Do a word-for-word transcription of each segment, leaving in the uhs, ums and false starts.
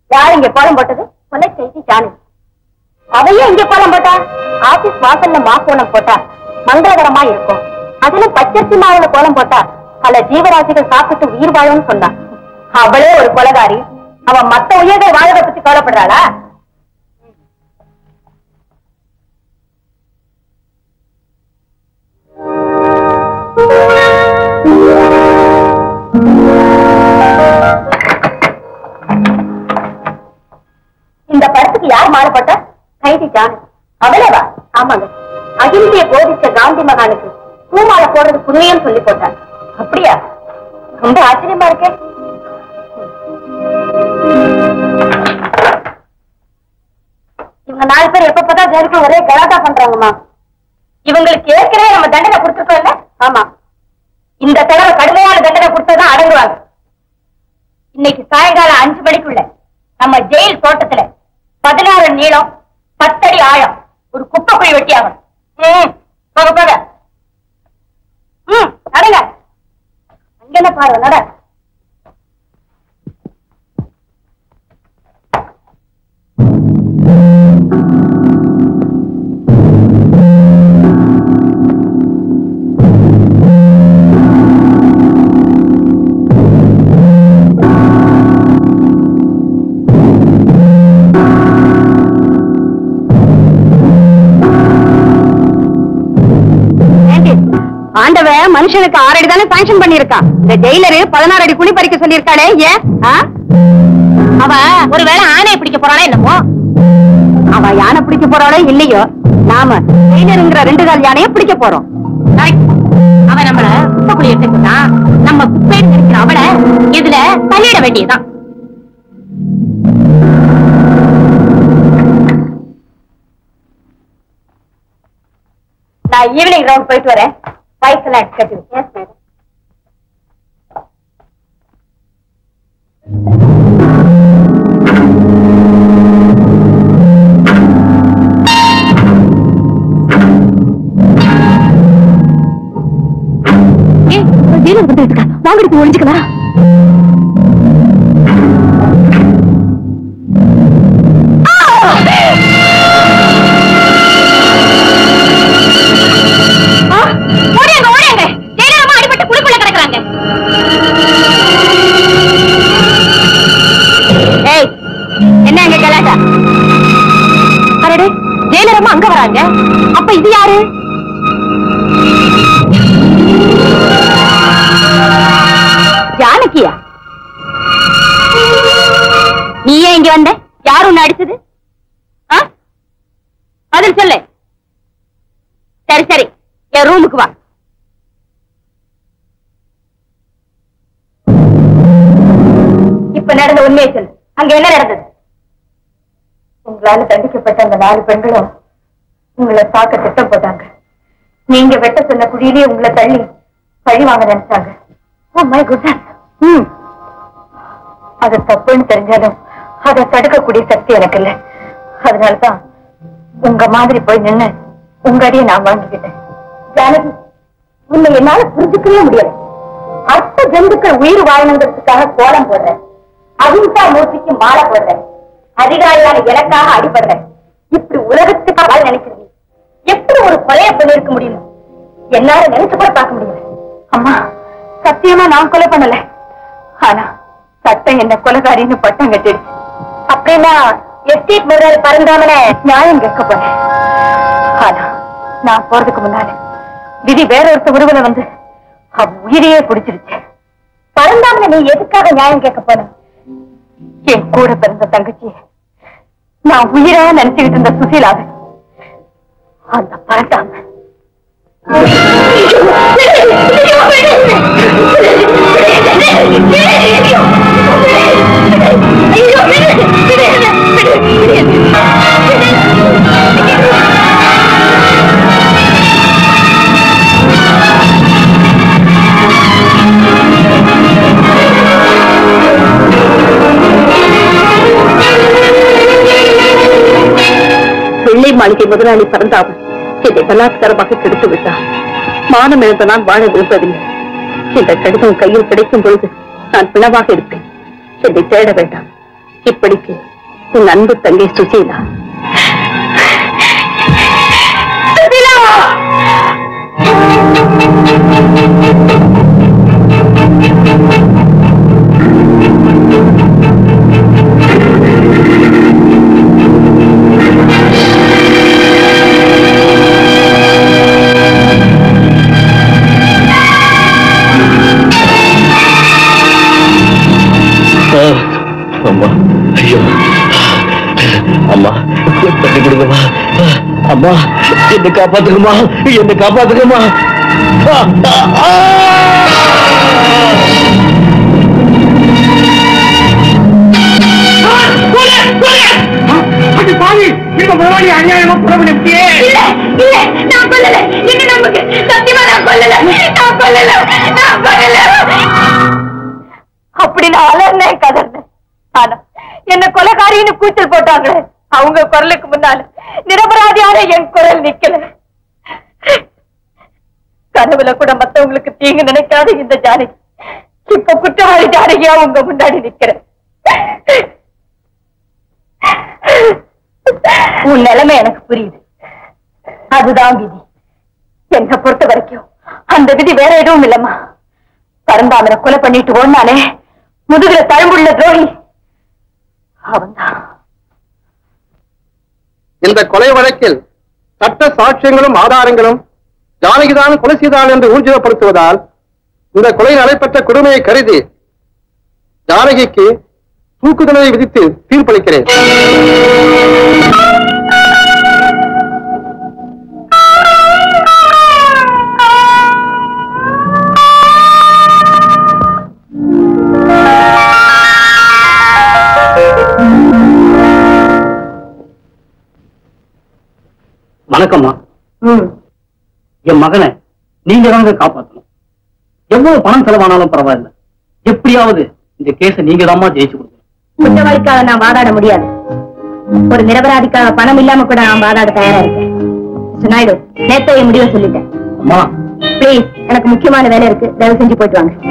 யார் இங்க கோலம் போட்டது? கொலை செய்தி ஜானகி. அவையே இங்க கோலம் போட்டா? ஆபீஸ் வாசல்ல மா கோலம் போட்டா மங்களகரமா இருக்கும். அதுல பச்சரிசி மாவுல கோலம் போட்டா பல ஜீவராசிகள் சாப்பிட்டு உயிர் வாழும்னு சொன்னான். அவளே ஒரு கொலகாரி. அவன் மத்த உயிர்கள் வாழதை பத்தி கவலைப்படுறாளா? இந்த படத்துக்கு யார் மாலை போட்டா? கைதி ஜானகி. அவளேவா? ஆமாங்க. அகிம்சையை போதிச்ச காந்தி மகானுக்கு பூமாலை போடுறது புண்ணியம் சொல்லி போட்டார். அப்படியா? ரொம்ப ஆச்சரியமா இருக்கே. இவங்க நாலு பேர் எப்ப பார்த்தா ஜெயிலுக்கு ஒரே கலாட்டா பண்றாங்கம்மா. இவங்களுக்கு ஏற்கனவே நம்ம தண்டனை கொடுத்துருக்கோம்ல? ஆமா. இந்த தடவை கடுமையான தண்டனை கொடுத்ததான் அடங்குவாங்க. இன்னைக்கு சாயங்காலம் அஞ்சு மணிக்குள்ள நம்ம ஜெயில் தோட்டத்துல பதினாறு நீளம் பத்தடி ஆழம் ஒரு குப்பை குழி வெட்டி ஆகும். போக போக ம் நடங்க. அங்கென்ன பாரு நட. ஆண்டவன் மனுஷனுக்கு ஆறு அடி தானே சாங்ஷன் பண்ணிருக்கான். இந்த ஜெயிலரு பதினாறு அடி குழி பறிக்க சொல்லியிருக்காளே ஏன்? அவ ஒருவேளை ஆணையை பிடிக்க போறாளே என்னமோ. அவ யானை பிடிக்க போறாளோ இல்லையோ, நாம ஜெயிலருங்கிற ரெண்டு கால் யானைய பிடிக்க போறோம். அவ நம்மள குப்பை குழி எடுத்துக்கிட்டா நம்ம குப்பை இருக்கிற அவளை இதுல தள்ளிட வேண்டியதுதான். நான் ஈவினிங் ரவுண்ட் போயிட்டு வரேன். Bike and executive. Yes, madam. Hey, jailer வந்துட்டு இருக்கா. வாங்கடிக்கு ஒளிஞ்சுக்கலாம். ஜெயிலரமா அங்க வராங்க. அப்ப இது யாரு? ஜானகியா? நீ ஏன் இங்க வந்த? யாரு உன்னை அடிச்சது? பதில் சொல்லு. சரி சரி, என் ரூமுக்கு வா. இப்ப நடந்த உண்மையை சொல்லு. அங்க என்ன நடந்தது? உங்களால தண்டிக்கப்பட்ட அந்த நாலு பெண்களும் உங்களை பார்க்க திட்டம் போட்டாங்க. நீங்க வெட்ட சொன்ன குழியிலே உங்களை தள்ளி பழி வாங்க நினைச்சாங்க. Oh my goodness. ம் அது தப்புன்னு தெரிஞ்சாலும் அதை தடுக்கக்கூடிய சக்தி எனக்கு இல்லை. அதனாலதான் உங்க மாதிரி போய் நின்று உங்க அடியை நான் வாங்கிக்கிட்டேன். ஜானகி, உன்னை என்னால புரிஞ்சுக்கவே முடியல. அற்ப ஜந்துக்கள் உயிர் வாழணுங்கிறதுக்காக கோலம் போடுறேன். அஹிம்சா மூர்த்திக்கு மாலை போடுறேன். அதிகாரியான எனக்காக அடிபடுறேன். இப்படி உலகத்துக்காக நினைக்கிறீங்க. எப்படி ஒரு கொலையை பண்ணிருக்க முடியும்? என்னால நினைச்சு கூட பார்க்க முடியல. அம்மா, சத்தியமா நான் கொலை பண்ணல. ஆனா சட்டம் என்ன கொலைகாரின்னு பட்டம் கட்டிடுச்சு. அப்படின்னா எஸ்டேட் முதல் பறந்தாமல நியாயம் கேட்க போறேன். ஆனா நான் போறதுக்கு முன்னால விதி வேற ஒருத்த உருவல வந்து அவ உயிரையே குடிச்சிருச்சு. பறந்தாமல நீ எதுக்காக நியாயம் கேட்க போன? என் கூட பிறந்த தங்கச்சி நான் உயிரா நினைச்சுக்கிட்டு இருந்த சுசீலாவை அந்த பறந்தாம வெள்ளை மாளிகை முதலாளி பறந்தாமல் என்னை பலாத்காரமாக கெடுத்து விட்டார். மானம் இழந்த நான் வாழ விரும்பவில்லை. இந்த கடிதம் கையில் கிடைக்கும் பொழுது நான் பிளவாக இருப்பேன். என்னை தேட வேண்டாம். இப்படிக்கு உன் அன்பு தங்கை சுசீலா. அம்மா, ஐயோ அம்மா, தண்ணி கொடுங்கம்மா. அம்மா, என்ன காப்பாத்துக்கம்மா, என்ன காப்பாத்துக்கம்மா. அநியாயமா புறப்படியே நான் கொல்லல. என்ன நமக்கு சத்தியமா நான் கொல்லல. நான் கொல்லல. நான் கொல்லல. அப்படி நான் அலர்னேன், கதர்னேன். ஆனா என்ன கொலைகாரின்னு கூச்சல் போட்டாங்களே, அவங்க குரலுக்கு முன்னால நிரபராதியான என் குரல் நிக்கல. கனவுல கூட மத்தவங்களுக்கு தீங்கு நினைக்காத இந்த ஜானகி இப்ப குற்றவாளி ஜானகியா உங்க முன்னாடி நிக்கிறேன். உன் நிலைமை எனக்கு புரியுது. அதுதான் விதி. என்னை பொறுத்த வரைக்கும் அந்த விதி வேற எதுவும் இல்லம்மா. பரந்தாமனை கொலை பண்ணிட்டு ஓடினாலே முதுகுல தழும்புள்ள துரோகி அவன்தான். இந்த கொலை வழக்கில் சட்ட சாட்சியங்களும் ஆதாரங்களும் ஜானகிதான் கொலை செய்தாள் என்று ஊர்ஜிதப்படுத்துவதால் இந்த கொலை நடைபெற்ற கொடுமையை கருதி ஜானகிக்கு தூக்கு தண்டனை விதித்து தீர்ப்பளிக்கிறேன். வணக்கம்மா. என் மகனை நீங்க தாங்க காப்பாற்றணும். எவ்வளவு பணம் செலவானாலும் பரவாயில்ல, எப்படியாவது இந்த கேஸை நீங்க தான்மா ஜெயிச்சு கொடுக்கணும். குற்றவாளிக்காக நான் வாதாட முடியாது. ஒரு நிரபராதிக்காக பணம் இல்லாம கூட நான் வாதாட தயாரா இருக்கேன். நாயுடு, நேற்றைய முடிவை சொல்லிட்டேன். அம்மா பிளீஸ், எனக்கு முக்கியமான வேலை இருக்கு, தயவு செஞ்சு போயிட்டு வாங்க.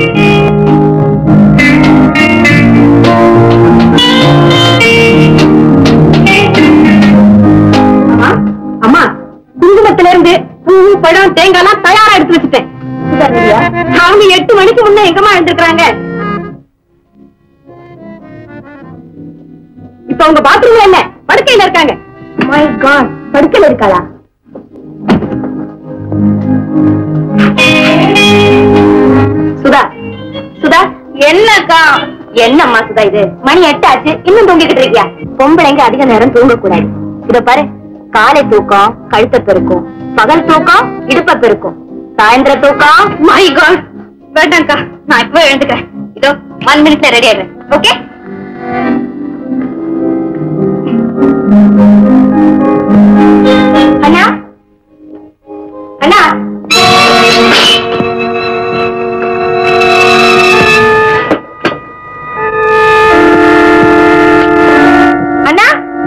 அம்மா, குங்குமத்தில இருந்து பூ, பழம், தேங்காய் எல்லாம் தயாரா எடுத்து வச்சுட்டேன். அவங்க எட்டு மணிக்கு முன்ன எங்கம்மா எழுந்திருக்கிறாங்க? இப்ப உங்க பாத்ரூம்ல இல்ல, படுக்கையில இருக்காங்க. மை காட், படுக்கையில இருக்காளா? சுதா, சுதா, என்னக்கா? என்னம்மா சுதா இது? மணி எட்டு ஆச்சு, இன்னும் தூங்கிக்கிட்டு இருக்கியா? பொம்பளைங்க அதிக நேரம் தூங்க கூடாது. இத பாரு, காலை தூக்கம் கழுத்தை பெருக்கும், பகல் தூக்கம் இடுப்ப பெருக்கும், சாயந்திர தூக்கம். மை காட், வேண்டாம்க்கா, நான் இப்ப எழுந்துக்கிறேன். இதோ ஒன் மினிட்ல ரெடி ஆயிடுறேன். ஓகே? அண்ணா, அண்ணா, அண்ணா,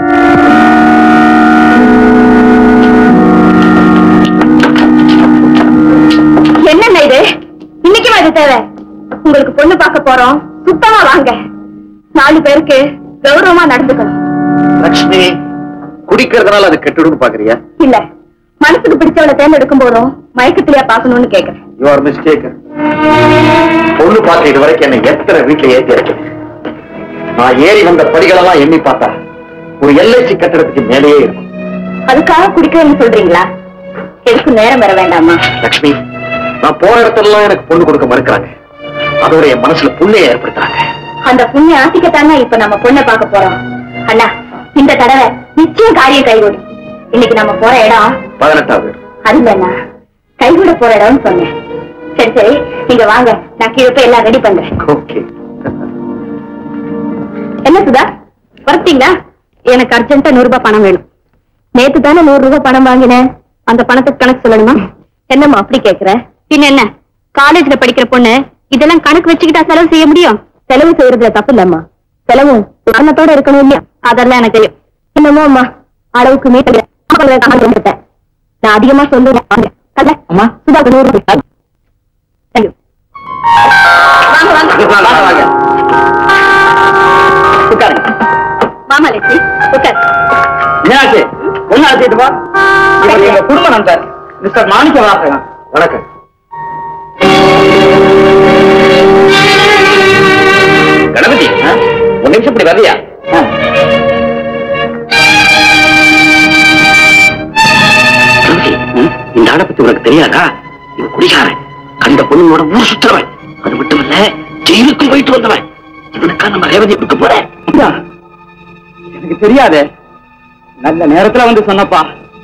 என்னண்ணா இது? இன்னைக்குமா இது தேவை? உங்களுக்கு பொண்ணு பார்க்க போறோம், சுத்தமா வாங்க. நாலு பேருக்கு கௌரவமா நடந்துக்கணும். லட்சுமி, குடிக்கிறதுனால அது கெட்டுடும் பாக்குறியா? இல்ல, மனசுக்கு பிடிச்சவளை தேர்ந்தெடுக்கும் போதும் மயக்கத்திலேயே பாக்கணும்னு கேக்குறேன். You are mistaken. பொண்ணு பார்க்க இது வரைக்கும் என்ன எத்தனை வீட்டுல ஏற்றி இருக்கு. நான் ஏறி வந்த படிகளெல்லாம் எண்ணி பார்த்தா ஒரு எல்ஐசி கட்டடத்துக்கு மேலேயே இருக்கும். அதுக்காக குடிக்கிறேன்னு சொல்றீங்களா? எதுக்கு நேரம் வர வேண்டாமா? லட்சுமி, நான் போற இடத்துல எனக்கு பொண்ணு கொடுக்க மறுக்கிறாங்க. அதோட என் மனசுல புண்ணியை ஏற்படுத்துறாங்க. அந்த புண்ணிய ஆசிக்கத்தாங்க இப்ப நம்ம பொண்ணை பார்க்க போறோம். அண்ணா, இந்த தடவை நிச்சயம் காரியம் கைகூடும். இன்னைக்கு நம்ம போற இடம் பதினெட்டாவது. அது இல்லண்ணா, கைகூட போற இடம்னு சொன்னேன். சரி சரி, நீங்க வாங்க, நான் கீழே போய் எல்லாம் ரெடி பண்றேன். ஓகே. என்ன சுதா, வரட்டீங்களா? எனக்கு அர்ஜென்ட்டா நூறு ரூபாய் பணம் வேணும். நேத்து தானே நூறு ரூபாய் பணம் வாங்கினேன், அந்த பணத்துக்கு கணக்கு சொல்லணுமா? என்னம்மா அப்படி கேக்குற? பின்ன என்ன, காலேஜ்ல படிக்கிற பொண்ணு இதெல்லாம் கணக்கு வச்சுக்கிட்டா செலவு செய்ய முடியும்? செலவு செய்யறதுல தப்பு இல்லம்மா, செலவும் காரணத்தோட இருக்கணும் இல்லையா? அதெல்லாம் எனக்கு தெரியும். என்னமோ அம்மா, அளவுக்கு மீட்ட நான் அதிகமா சொல்லுவேன். அம்மா, சுதா நூறு ரூபாய். தேங்க்யூ. வாங்க வாங்க உட்காருங்க. மீனாட்சி ஒன்னு அழைச்சிட்டு வா. இவர் எங்க குடும்ப நண்பர் மிஸ்டர் மாணிக்க வாசகன். வணக்கம். கணபதி ஒரு நிமிஷம் இப்படி வரியா? இந்த ஆளை பத்தி உனக்கு தெரியாதா? இவன் குடிகாரன், அந்த பொண்ணோட ஊர் சுத்துறவன். அது மட்டும் இல்ல, ஜெயிலுக்கும் போயிட்டு வந்தவன். இவனுக்கா நம்ம ரேவதி கொடுக்க போறேன். எனக்கு தெரியாதே, நல்ல நேரத்துல வந்து சொன்னப்பா.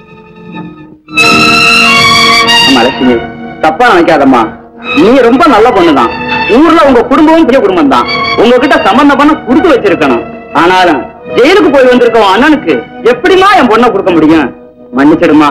அம்மா லட்சுமி, தப்பா நினைக்காதம்மா. நீ ரொம்ப நல்ல பொண்ணுதான். ஊர்ல உங்க குடும்பமும் பெரிய குடும்பம் தான். உங்ககிட்ட சம்பந்தம் பண்ண கொடுத்து வச்சிருக்கணும். ஆனாலும் ஜெயிலுக்கு போய் வந்திருக்க அண்ணனுக்கு எப்படிமா என் பொண்ணை கொடுக்க முடியும்? மன்னிச்சிடுமா.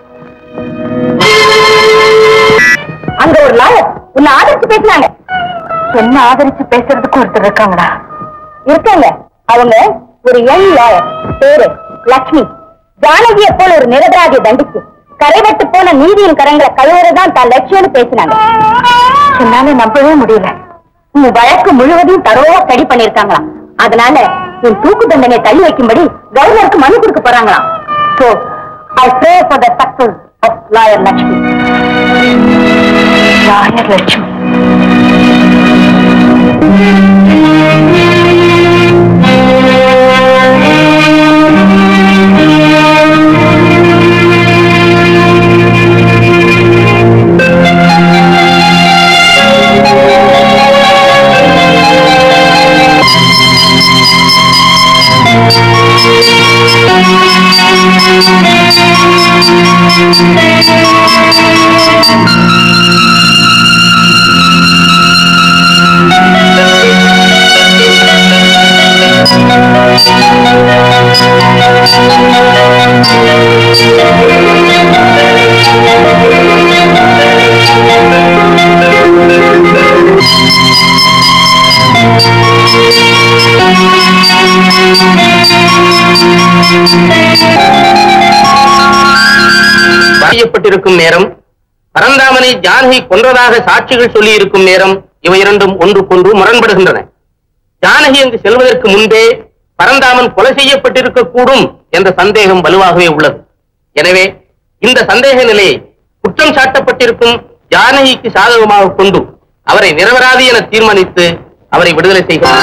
அங்க ஒரு லாயர் உன்னை ஆதரிச்சு பேசினாங்க. என்ன ஆதரிச்சு பேசுறதுக்கு ஒருத்தர் இருக்காங்களா? இருக்காங்க. அவங்க ஒரு யங் லாயர், பேரு லட்சுமி. ஜானகியை போல ஒரு நிரபராதியை தண்டிச்சு கரைவட்டு போன நீதியின் கரங்களை கழுவுறதான் தான் லட்சியம்னு பேசினாங்க. என்னால நம்பவே முடியல. உன் வழக்கு முழுவதும் தரோவா ஸ்டடி பண்ணிருக்காங்களாம். அதனால உன் தூக்கு தண்டனை தள்ளி வைக்கும்படி கவர்னருக்கு மனு கொடுக்க போறாங்களாம். So I pray for the success of lawyer Lakshmi. Lawyer Lakshmi. செய்யப்பட்டிருக்கும் நேரம், பரந்தாமனை ஜானகி கொன்றதாக சாட்சிகள் சொல்லி இருக்கும் நேரம், இவை இரண்டும் ஒன்றுக்கொன்று முரண்படுகின்றன. ஜானகி அங்கு செல்வதற்கு முன்பே பரந்தாமன் கொலை செய்யப்பட்டிருக்க கூடும் என்ற சந்தேகம் வலுவாகவே உள்ளது. எனவே இந்த சந்தேக நிலையை குற்றம் சாட்டப்பட்டிருக்கும் ஜானகிக்கு சாதகமாக கொண்டு அவரை நிரபராதி என தீர்மானித்து அவரை விடுதலை செய்கிறார்.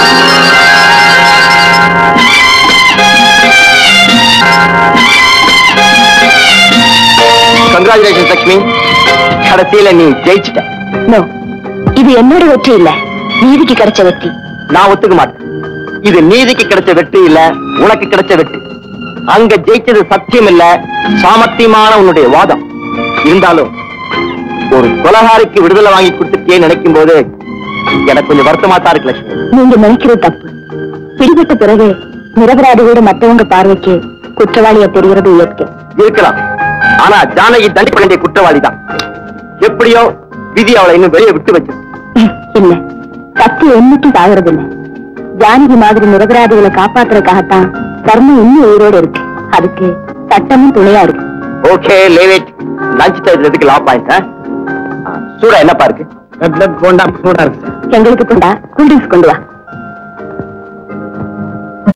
கங்க்ராச்சுலேஷன் லட்சுமி, கடைசியில நீ ஜெயிச்சிட்ட. நோ, இது என்னோட வெற்றி இல்ல, நீதிக்கு கிடைச்ச வெற்றி. நான் ஒத்துக்க மாட்டேன். இது நீதிக்கு கிடைச்ச வெற்றி இல்ல, உனக்கு கிடைச்ச வெற்றி. அங்க ஜெயிச்சது சத்தியம் இல்ல, சாமர்த்தியமான உன்னுடைய வாதம். இருந்தாலும் ஒரு கொலகாரிக்கு விடுதலை வாங்கி கொடுத்துட்டே நினைக்கும் போது எனக்கு கொஞ்சம் வருத்தமா தான் இருக்கு லட்சுமி. நீங்க நினைக்கிறது தப்பு. பிடிபட்ட பிறகு நிரபராதியோட மற்றவங்க பார்வைக்கு குற்றவாளியா தெரிகிறது இயற்கை. இருக்கலாம், ஆனா ஜானகி தண்டிக்க வேண்டிய குற்றவாளி தான். எப்படியோ விதி அவளை இன்னும் வெளியே விட்டு வச்சு. இல்ல, சத்தியம் என்னைக்கும் சாகிறது இல்ல. ஜானகி மாதிரி நிரபராதிகளை காப்பாத்துறதுக்காகத்தான் தர்மம் இன்னும் உயிரோடு இருக்கு. அதுக்கு சட்டமும் துணையா இருக்கு. ஓகே, லேவேட். லஞ்ச் டைம்ல எதுக்கு லா பாயிண்ட்? சூடா என்னப்பா இருக்கு? சூடா இருக்கு. எங்களுக்கு கொண்டா கூல்ட்ரிங்க்ஸ் கொண்டு வா.